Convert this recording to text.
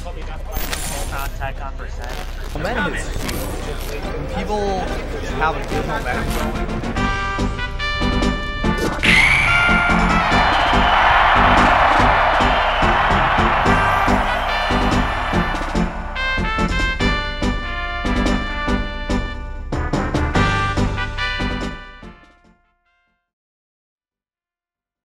TechCon percent. Momentum is huge. When people have a good momentum going,